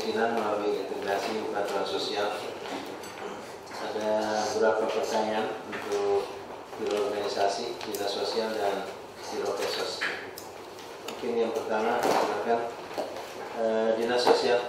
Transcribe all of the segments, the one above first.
kemiskinan melalui integrasi bantuan sosial. Ada beberapa pertanyaan untuk Biro Organisasi, Dinas Sosial, dan Biro Kesos. Mungkin yang pertama, silakan Dinas Sosial.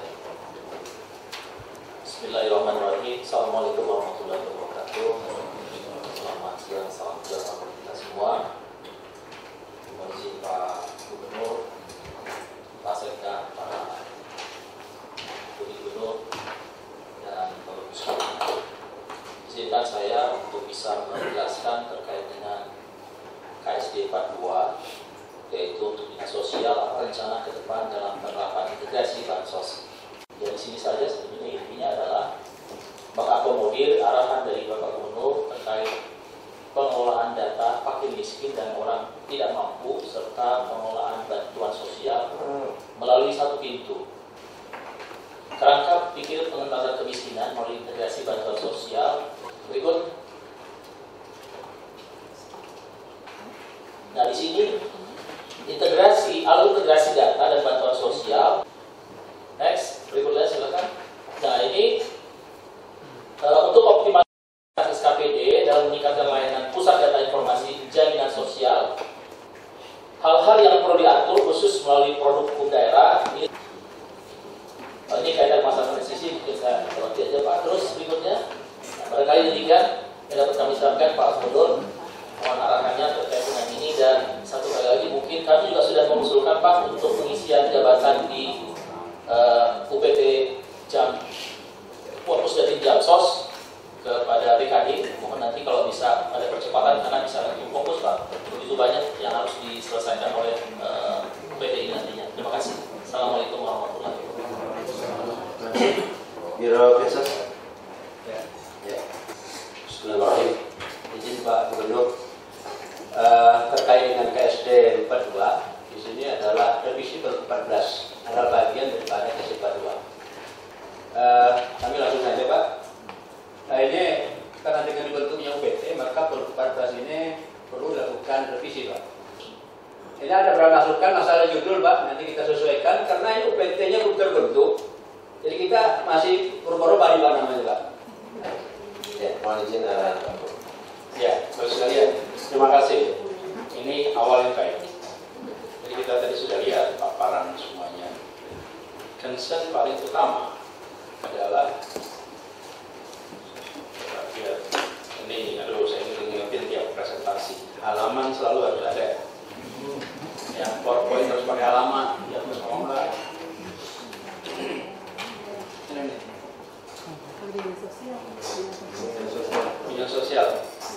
Bismillahirrahmanirrahim. Assalamualaikum warahmatullahi wabarakatuh. Selamat siang, salam sejahtera kita semua. Terima kasih Pak Gubernur, Pak Sekda, para Gubernur, dan Bapak Sekda. Izinkan saya untuk bisa menjelaskan terkait dengan KSD 42, yaitu untuk dinas sosial, apa rencana ke depan dalam penerapan integrasi bansos. Dari sini saja sebenarnya intinya adalah mengakomodir arahan dari Bapak Gubernur terkait pengelolaan data fakir miskin dan orang tidak mampu serta pengelolaan bantuan sosial melalui satu pintu. Kerangka pikir pengentasan kemiskinan melalui integrasi bantuan sosial berikut. Nah, di sini alur integrasi data dan bantuan sosial. Next, berikutnya silakan. Nah, ini untuk optimalisasi SKPD dalam meningkatkan layanan pusat data informasi jaminan sosial. Hal-hal yang perlu diatur khusus melalui produk hukum daerah. Ini kaitan masalah transisi, mungkin saya lewati aja Pak. Terus berikutnya, barangkali demikian yang dapat kami sampaikan Pak Gubernur. Mohon arahannya terkait dengan ini, dan satu kali lagi mungkin kami juga sudah mengusulkan Pak untuk pengisian jabatan di UPT Pusdatin Jamsos kepada BKD. Mohon nanti kalau bisa ada percepatan karena bisa lebih fokus Pak. Begitu banyak yang harus diselesaikan oleh UPT ini nantinya. Terima kasih. Assalamualaikum warahmatullahi wabarakatuh. Biro Kesos. Ya. Bismillahirrahmanirrahim. Izin Pak Gubernur, terkait dengan KSD 42, di sini adalah revisi per 14, adalah bagian daripada KSD 42. Kami langsung saja Pak. Nah, ini karena dengan dibentuknya UPT, maka per 14 ini perlu dilakukan revisi Pak. Ini ada beberapa masukan masalah judul Pak, nanti kita sesuaikan karena ini UPT-nya belum terbentuk. Jadi kita masih berubah-ubah di Pak namanya Pak. Ya, mohon izin Ya, baik sekalian. Terima kasih. Ini awal yang baik. Jadi kita tadi sudah lihat paparan semuanya. Concern paling utama adalah ini, saya ingetin tiap presentasi. Halaman selalu harus ada. Yang PowerPoint harus pakai halaman. Ya, harus ngomong lah. Bidang sosial.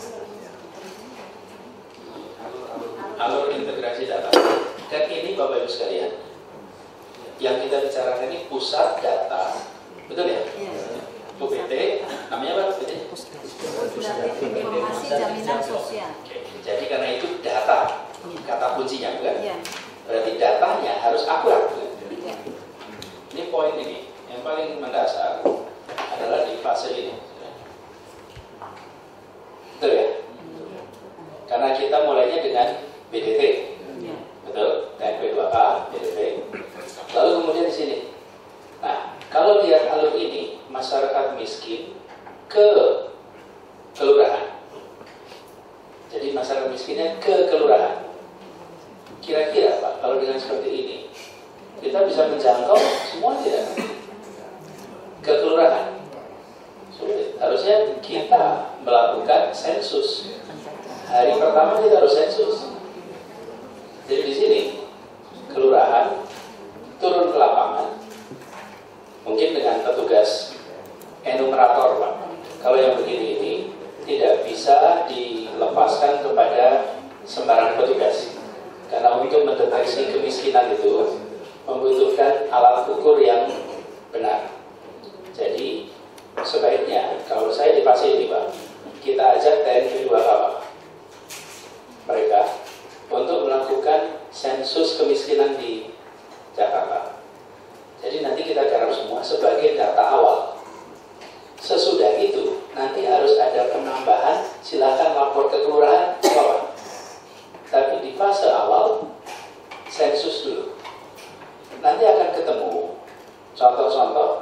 Alur integrasi data. Dan ini Bapak Ibu sekalian, yang kita bicarakan ini pusat data, betul ya? UPT, namanya apa UPT? Pusdatin Informasi Jaminan Sosial. Jadi karena itu data, kata kuncinya bukan? Ya. Berarti datanya harus akurat. Ya. Ini poin ini yang paling mendasar adalah di fase ini. Betul ya? Karena kita mulainya dengan BDT, betul? TNP2K, BDT. Lalu kemudian di sini. Nah, kalau lihat alur ini, masyarakat miskin ke kelurahan. Jadi masyarakat miskinnya ke kelurahan. Kira-kira Pak, kalau dengan seperti ini, kita bisa menjangkau semua tidak? Ke kelurahan. Sulit. Harusnya kita melakukan sensus. Hari pertama kita harus sensus. Jadi di sini kelurahan turun ke lapangan, mungkin dengan petugas enumerator Pak. Kalau yang begini ini tidak bisa dilepaskan kepada sembarang petugas, karena untuk mendeteksi kemiskinan itu membutuhkan alat ukur yang benar. Jadi sebaiknya kalau saya di fase ini Pak, kita ajak TNP 2K Pak, mereka untuk melakukan sensus kemiskinan di Jakarta. Jadi nanti kita garap semua sebagai data awal. Sesudah itu nanti harus ada penambahan, silakan lapor ke kelurahan, Bapak. Tapi di fase awal sensus dulu. Nanti akan ketemu contoh-contoh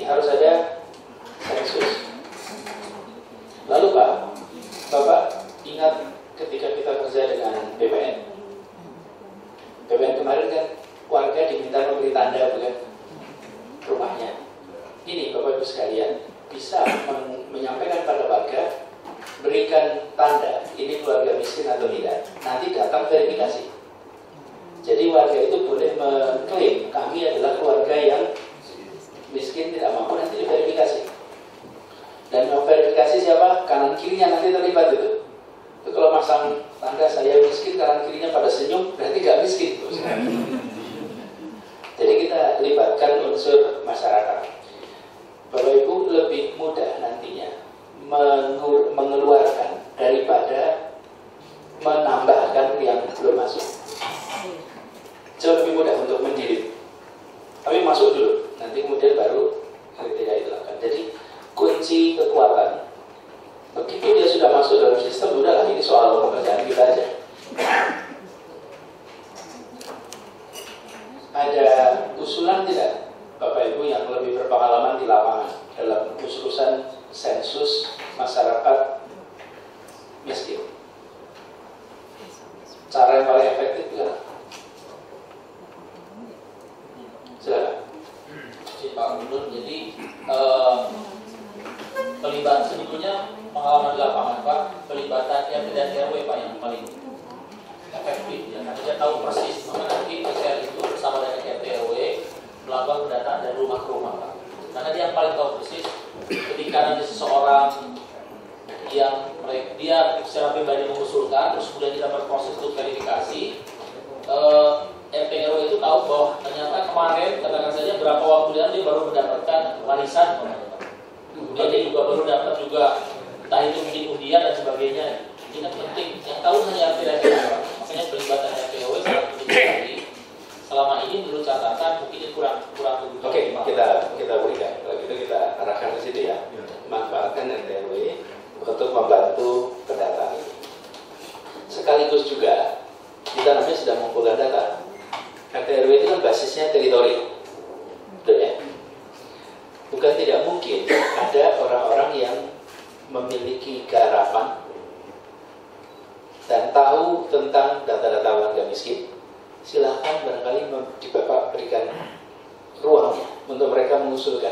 harus ada sensus. Lalu Pak, Bapak ingat ketika kita kerja dengan BPN kemarin kan warga diminta memberi tanda bukan rumahnya. Ini Bapak Ibu sekalian bisa menyampaikan pada warga, berikan tanda ini keluarga miskin atau tidak. Nanti datang verifikasi. Jadi warga itu boleh mengklaim kami adalah keluarga yang miskin tidak mampu, nanti diverifikasi. Dan verifikasi siapa? Kanan kirinya nanti terlibat itu. Itu kalau masang tanda saya miskin, kanan kirinya pada senyum, berarti nggak miskin. Jadi kita libatkan unsur masyarakat. Bapak Ibu lebih mudah nantinya mengeluarkan daripada menambahkan yang belum masuk. Jauh lebih mudah untuk mendidik. Tapi masuk dulu, nanti kemudian baru kriteria itu akan. Jadi kunci kekuatan begitu dia sudah masuk dalam sistem, udahlah ini soal pekerjaan kita aja. Ada usulan tidak Bapak Ibu yang lebih berpengalaman di lapangan dalam urusan sensus masyarakat miskin? Cara yang paling efektif gimana? Silakan. Pak Gubernur, jadi pelibatan sebetulnya pengalaman di lapangan Pak, pelibatan RT dan RW Pak yang paling efektif ya. Karena saya tahu persis maka nanti PCR itu bersama dengan RT RW melakukan pendataan dari rumah ke rumah Pak. Karena dia yang paling tahu persis ketika nanti seseorang yang dia secara pribadi mengusulkan, terus kemudian kita berproses untuk verifikasi, RT RW itu tahu bahwa ternyata kemarin katakan saja berapa waktu dia baru mendapatkan warisan, kemudian dia juga baru dapat juga entah itu mungkin undian dan sebagainya. Ini kan penting, yang tahu hanya RT dan RW. Makanya pelibatan RT RW sangat penting sekali. Selama ini menurut catatan mungkin kurang begitu. Oke, kita berikan. Kalau gitu kita arahkan ke situ ya. Manfaatkan RT RW untuk membantu pendataan. Sekaligus juga kita namanya sedang mengumpulkan data. RT RW itu kan basisnya teritori, betul ya? Bukan tidak mungkin ada orang-orang yang memiliki garapan dan tahu tentang data-data warga miskin. Silahkan barangkali di Bapak berikan ruangnya untuk mereka mengusulkan.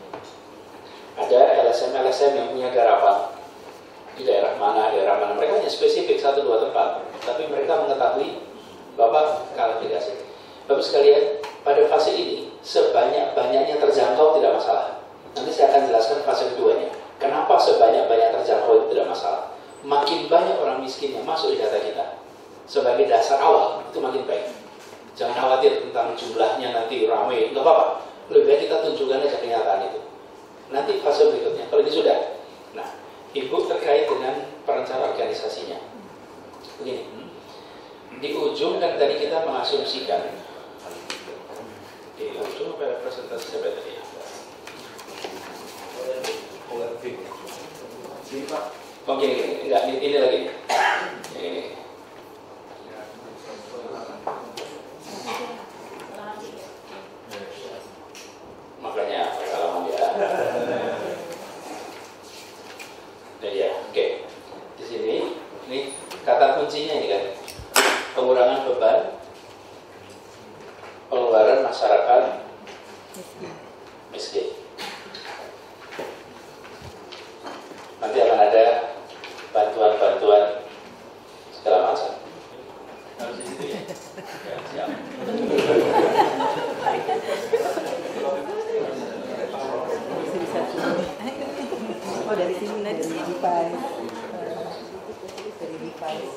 Ada LSM yang punya garapan di daerah mana, mereka hanya spesifik 1-2 tempat, tapi mereka mengetahui Bapak klarifikasi. Bapak sekalian, pada fase ini sebanyak-banyaknya terjangkau tidak masalah. Nanti saya akan jelaskan fase keduanya. Kenapa sebanyak-banyak terjangkau itu tidak masalah? Makin banyak orang miskin yang masuk di data kita sebagai dasar awal itu makin baik. Jangan khawatir tentang jumlahnya nanti ramai, nggak apa-apa. Lebih baik kita tunjukkan aja kenyataan itu. Nanti fase berikutnya, kalau ini sudah. Nah, Ibu terkait dengan perencanaan organisasinya. Begini, di ujung kan tadi kita mengasumsikan. Di ujung apa presentasi saya tadi? Oke, enggak, ini lagi. Ini. Makanya pengalaman ya. Nah ya, oke. Di sini, ini kata kuncinya ini kan, pengurangan beban, pengeluaran masyarakat miskin. Nanti akan ada bantuan-bantuan segala macam. Harus di situ ya. Siap. Oh, dari sini dari device. Dari device.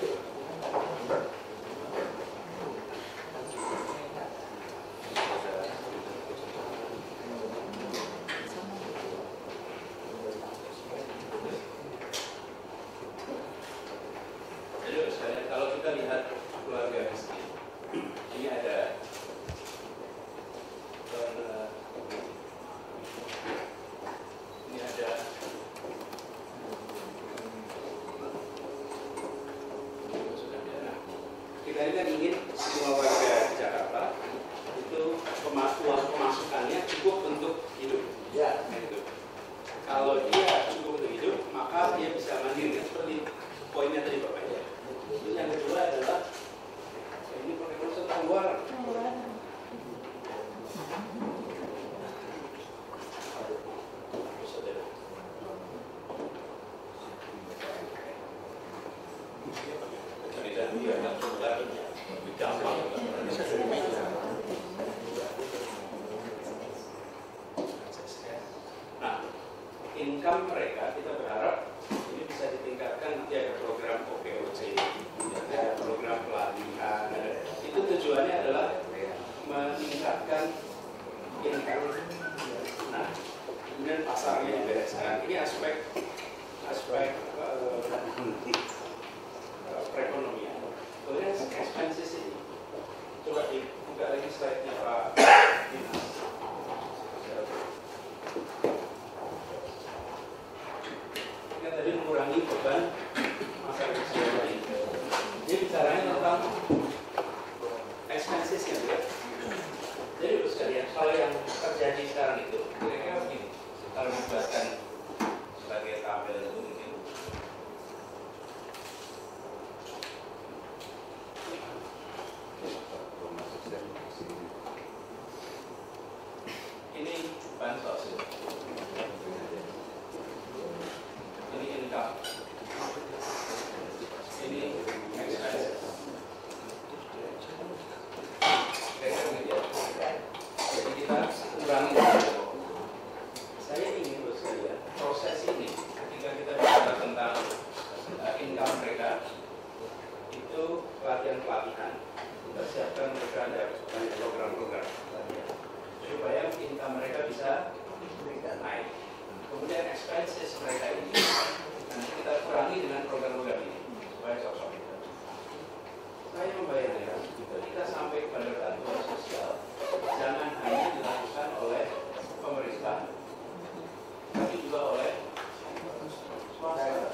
Kalau kita lihat keluarga miskin, ini ada kita ini kan ingin semua warga Jakarta itu uang pemasukannya cukup untuk hidup. Nah, income mereka kita berharap ini bisa ditingkatkan. Nanti ada program OPOC, ada program pelatihan. Itu tujuannya adalah meningkatkan income. Nah, kemudian pasarnya dibereskan. Ini aspek perekonomian. Kemudian expenses ini, coba dibuka lagi slide-nya Pak Dinas. Kita tadi mengurangi beban masyarakat sosial ini. Ini bicaranya tentang expenses ya. Jadi Bapak sekalian, kalau yang terjadi sekarang itu kira-kira begini. Kalau dibuatkan sebagai tabel itu mungkin ini bansos, ini income, ini expenses. Jadi kita kurangi. Saya ingin Bapak sekalian, proses ini ketika kita bicara tentang income mereka itu pelatihan-pelatihan, kita siapkan mereka ada program-program supaya income mereka bisa naik. Kemudian expenses mereka ini nanti kita kurangi dengan program-program ini supaya cocok. Saya membayangkan ketika sampai kepada bantuan sosial jangan hanya dilakukan oleh pemerintah, tapi juga oleh swasta.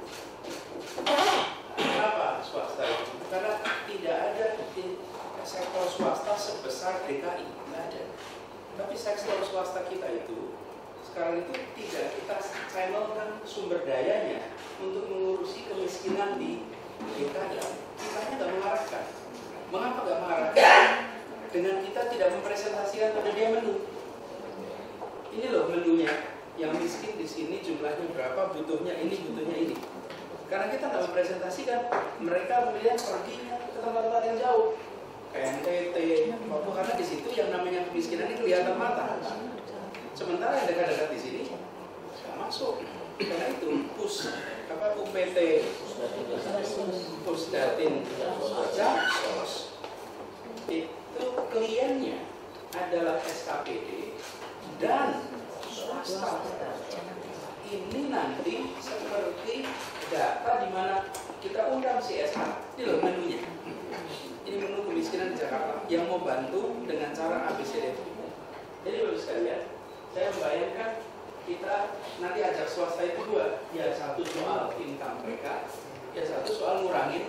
Kenapa swasta itu? Karena tidak ada sektor swasta sebesar DKI, tidak ada. Tapi sektor swasta kita itu sekarang itu tidak kita channelkan sumber dayanya untuk mengurusi kemiskinan di DKI. Kita nggak mengarahkan. Mengapa nggak mengarahkan? Dengan kita tidak mempresentasikan pada dia menu. Ini loh menunya. Yang miskin di sini jumlahnya berapa, butuhnya ini, butuhnya ini. Karena kita nggak mempresentasikan, mereka kemudian perginya ke tempat-tempat yang jauh, kayak NTT, Papua, karena di situ yang namanya kemiskinan ini kelihatan mata. Sementara yang dekat-dekat di sini nggak masuk. Karena itu UPT, Pusdatin, Jamsos, itu kliennya adalah SKPD dan swasta. Ini nanti seperti data di mana kita undang CSR. Ini loh menunya. Ini menu kemiskinan di Jakarta yang mau bantu dengan cara ABCD. Jadi Bapak sekalian, saya membayangkan kita nanti ajak swasta itu dua. Ya satu soal income mereka, ya satu soal ngurangin.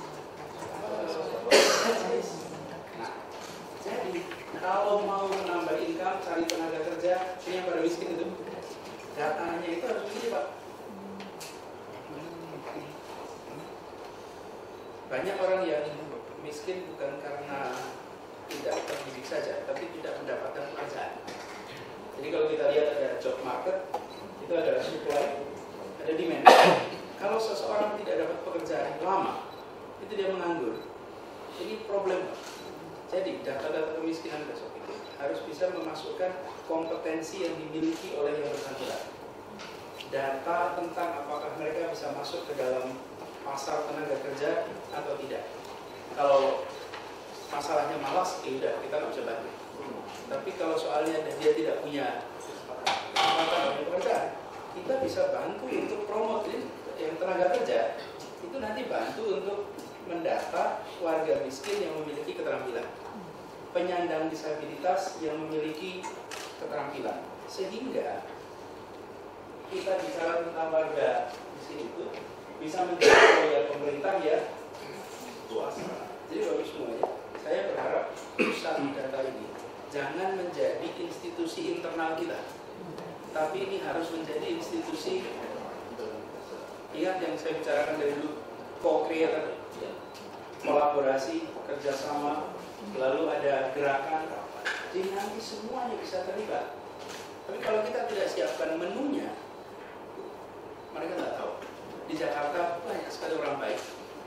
Nah, jadi kalau mau menambah income, cari tenaga kerja, ini yang pada miskin itu, datanya itu harus begini Pak. Banyak orang yang miskin bukan karena tidak terdidik saja, tapi tidak mendapatkan pekerjaan. Jadi kalau kita lihat ada job market, itu ada supply, ada demand. Kalau seseorang tidak dapat pekerjaan lama, itu dia menganggur. Ini problem. Jadi data-data kemiskinan besok itu harus bisa memasukkan kompetensi yang dimiliki oleh yang bersangkutan. Data tentang apakah mereka bisa masuk ke dalam pasar tenaga kerja atau tidak. Kalau masalahnya malas, ya udah kita nggak bisa bantu. Tapi kalau soalnya dia tidak punya pekerjaan, kita bisa bantu untuk promote yang tenaga kerja. Itu nanti bantu untuk mendata warga miskin yang memiliki keterampilan, penyandang disabilitas yang memiliki keterampilan, sehingga kita bicara tentang warga miskin itu bisa menjadi proyek pemerintah ya swasta. Jadi bagus semuanya. Saya berharap pusat data ini jangan menjadi institusi internal kita, tapi ini harus menjadi institusi. Ingat yang saya bicarakan dari dulu, co-creator, kolaborasi, kerjasama, lalu ada gerakan. Jadi nanti semuanya bisa terlibat. Tapi kalau kita tidak siapkan menunya, mereka nggak tahu. Di Jakarta banyak sekali orang baik,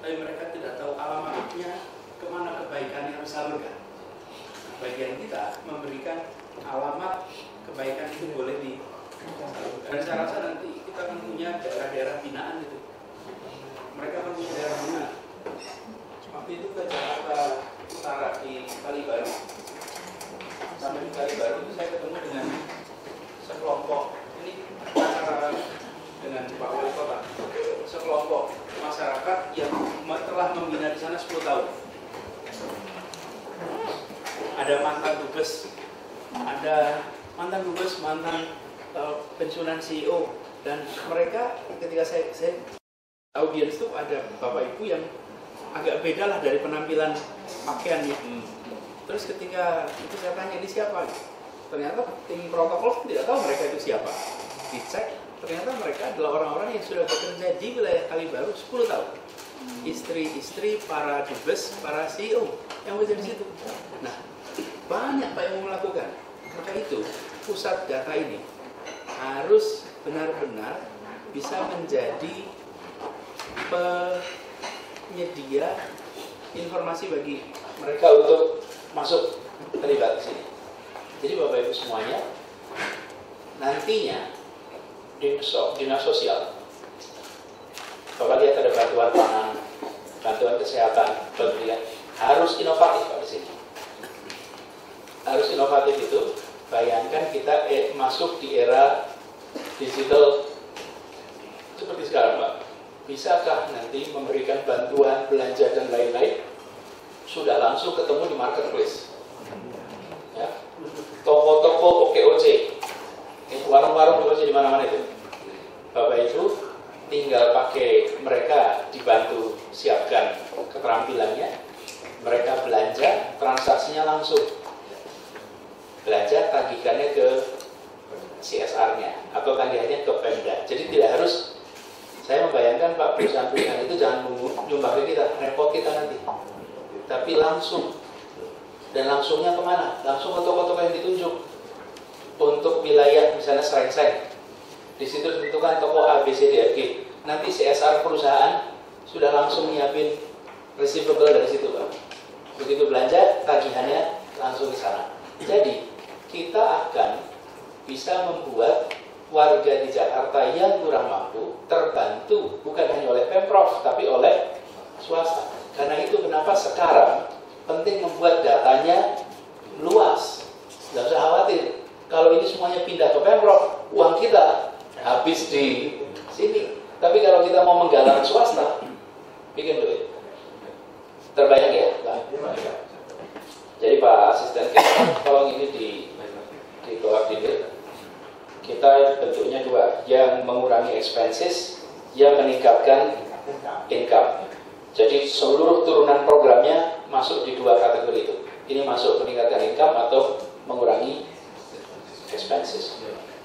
tapi mereka tidak tahu alamatnya kemana kebaikan yang harus salurkan. Nah, bagian kita memberikan alamat kebaikan itu boleh di. Dan saya rasa nanti kita akan punya daerah-daerah binaan itu. Mereka akan punya daerah binaan. Waktu itu ke Jakarta Utara di Kalibaru. Sampai di Kalibaru itu saya ketemu dengan sekelompok, ini acara dengan Pak Wali Kota, sekelompok masyarakat yang telah membina di sana 10 tahun. Ada mantan dubes, mantan pensiunan CEO, dan mereka ketika saya audiens itu ada bapak ibu yang agak beda lah dari penampilan pakaiannya. Terus ketika itu saya tanya, ini siapa? Ternyata tim protokol tidak tahu mereka itu siapa. Dicek, ternyata mereka adalah orang-orang yang sudah bekerja di wilayah Kalibaru 10 tahun. Istri-istri para dubes, para CEO yang bekerja di situ. Nah, banyak Pak yang mau melakukan. Maka itu, pusat data ini harus benar-benar bisa menjadi penyedia informasi bagi mereka untuk masuk terlibat di sini. Jadi Bapak Ibu semuanya, nantinya dinas sosial, Bapak lihat ada bantuan pangan, bantuan kesehatan, pendidikan, harus inovatif Pak di sini. Harus inovatif itu, bayangkan kita masuk di era digital seperti sekarang Pak. Bisakah nanti memberikan bantuan, belanja dan lain-lain sudah langsung ketemu di marketplace? Ya. Toko-toko OKOC, warung-warung OKOC di mana-mana itu. Bapak itu tinggal pakai, mereka dibantu siapkan keterampilannya, mereka belanja, transaksinya langsung. Belanja, tagihannya ke CSR-nya atau tagihannya ke Pemda. Jadi tidak harus. Saya membayangkan Pak, perusahaan-perusahaan itu jangan menyumbang ke kita, repot kita nanti. Tapi langsung. Dan langsungnya kemana? Langsung ke toko-toko yang ditunjuk. Untuk wilayah misalnya Srengseng. Di situ ditentukan toko A, B, C, D, F, G. Nanti CSR perusahaan sudah langsung nyiapin receivable dari situ Pak. Begitu belanja, tagihannya langsung ke sana. Jadi kita akan bisa membuat warga di Jakarta yang kurang mampu terbantu bukan hanya oleh Pemprov tapi oleh swasta. Karena itu kenapa sekarang penting membuat datanya luas. Nggak usah khawatir. Kalau ini semuanya pindah ke Pemprov, uang kita habis di sini. Tapi kalau kita mau menggalang swasta, bikin duit. Terbayang ya, Pak? Jadi Pak Asisten kita, tolong ini ditolak dikit. Kita bentuknya dua, yang mengurangi expenses, yang meningkatkan income. Jadi seluruh turunan programnya masuk di dua kategori itu. Ini masuk meningkatkan income atau mengurangi expenses.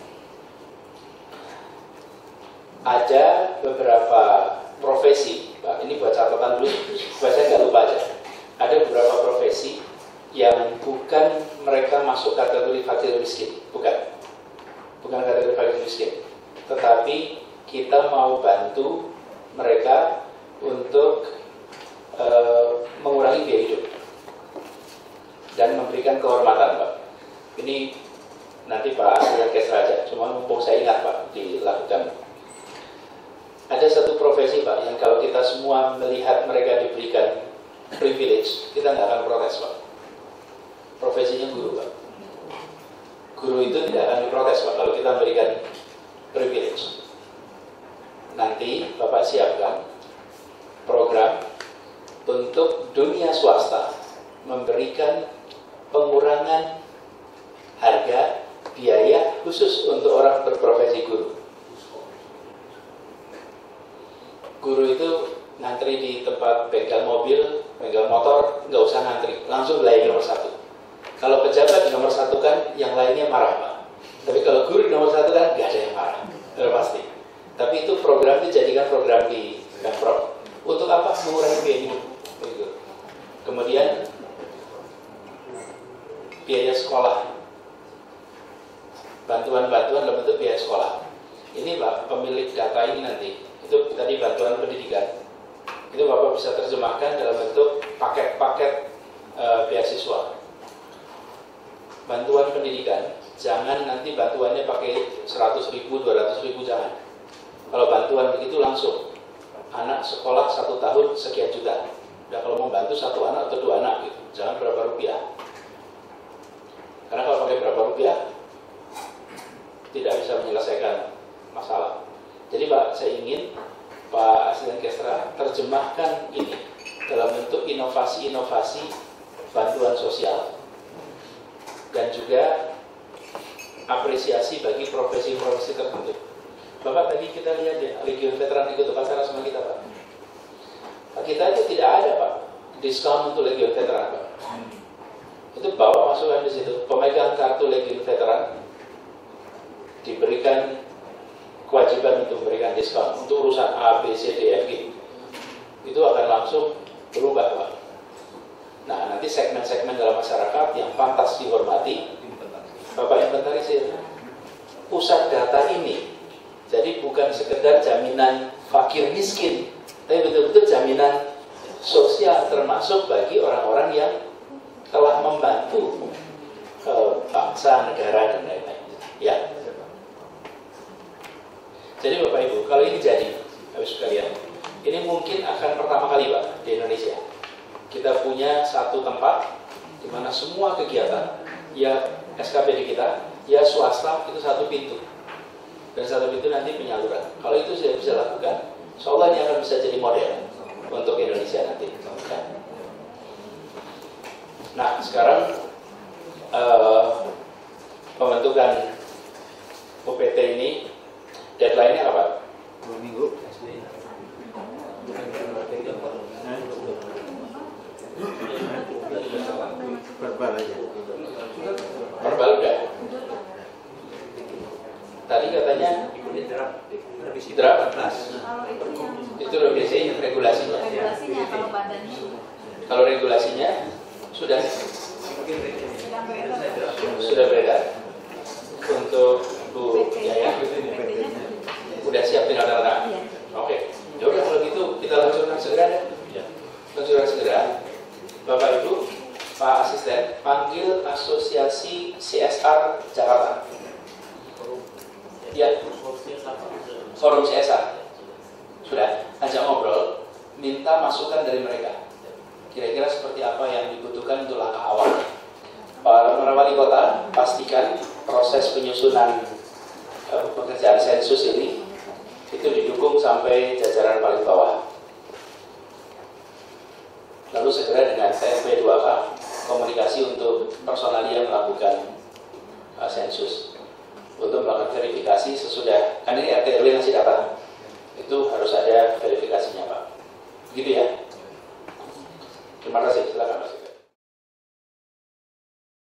Ada beberapa profesi, Pak, ini buat catatan dulu, supaya saya nggak lupa aja. Ada beberapa profesi yang bukan mereka masuk kategori fakir miskin, bukan kategori fakir miskin, tetapi kita mau bantu mereka untuk mengurangi biaya hidup dan memberikan kehormatan Pak. Ini nanti Pak Asisten Kesraja, cuma mumpung saya ingat Pak dilakukan. Ada satu profesi Pak yang kalau kita semua melihat mereka diberikan privilege, kita nggak akan protes Pak. Profesinya guru Pak. Guru itu tidak akan diprotes Pak kalau kita memberikan privilege. Nanti Bapak siapkan program untuk dunia swasta memberikan pengurangan harga biaya khusus untuk orang berprofesi guru. Guru itu ngantri di tempat bengkel mobil, bengkel motor, nggak usah ngantri, langsung layani nomor satu. Kalau pejabat di nomor satu kan, yang lainnya marah Pak. Tapi kalau guru di nomor satu kan, nggak ada yang marah, itu pasti. Tapi itu program dijadikan program di Pemprov. Untuk apa? Mengurangi biaya hidup. Kemudian biaya sekolah, bantuan-bantuan dalam bentuk biaya sekolah. Ini Pak, pemilik data ini nanti, itu tadi bantuan pendidikan. Itu Bapak bisa terjemahkan dalam bentuk paket-paket beasiswa. Bantuan pendidikan, jangan nanti bantuannya pakai 100.000, 200.000, jangan. Kalau bantuan begitu langsung, anak sekolah 1 tahun sekian juta. Udah kalau mau bantu 1 anak atau 2 anak gitu, jangan berapa rupiah. Karena kalau pakai berapa rupiah, tidak bisa menyelesaikan masalah. Jadi Pak, saya ingin Pak Asisten Kesra terjemahkan ini dalam bentuk inovasi-inovasi bantuan sosial dan juga apresiasi bagi profesi-profesi tertentu. Bapak, tadi kita lihat ya, Legiun Veteran ikut upacara sama kita, Pak. Pak, kita itu tidak ada, Pak, diskon untuk Legiun Veteran, Pak. Itu bawa masukan di situ. Pemegang kartu Legiun Veteran diberikan kewajiban untuk memberikan diskon untuk urusan A, B, C, D, F, G. Itu akan langsung berubah, Pak. Nah, nanti segmen-segmen dalam masyarakat yang pantas dihormati, Bapak inventarisir. Pusat data ini jadi bukan sekedar jaminan fakir miskin, tapi betul-betul jaminan sosial, termasuk bagi orang-orang yang telah membantu bangsa, negara, dan lain-lain. Ya. Jadi Bapak Ibu, kalau ini jadi, habis sekalian, ini mungkin akan pertama kali Pak di Indonesia. Kita punya satu tempat di mana semua kegiatan, ya SKPD kita, ya swasta, itu satu pintu. Dan satu pintu nanti penyaluran. Kalau itu sudah bisa lakukan, insya Allah ini akan bisa jadi model untuk Indonesia nanti. Nah, sekarang pembentukan UPT ini deadline-nya apa? 2 minggu. Verbal aja. Verbal udah. Tadi katanya Revisi draft. Kalau itu yang Itu revisi regulasinya. regulasinya, kalau badannya Kalau regulasinya sudah sedang beredar. sudah beredar untuk Bu Yaya. PT-nya Udah siap tinggal tanda tangan. Iya. Oke. Ya udah kalau gitu kita langsungkan segera deh. Langsungkan segera. Bapak Ibu, Pak Asisten, panggil Asosiasi CSR Jakarta. Ya. Forum CSR. Sudah, ajak ngobrol, minta masukan dari mereka. Kira-kira seperti apa yang dibutuhkan untuk langkah awal. Para wali kota, pastikan proses penyusunan pekerjaan sensus ini itu didukung sampai jajaran paling bawah. Lalu segera dengan TSP 2K komunikasi untuk personalia melakukan sensus untuk melakukan verifikasi sesudah, kan ini RT RW ngasih data, itu harus ada verifikasinya Pak. Begitu ya. Terima kasih, silakan Mas.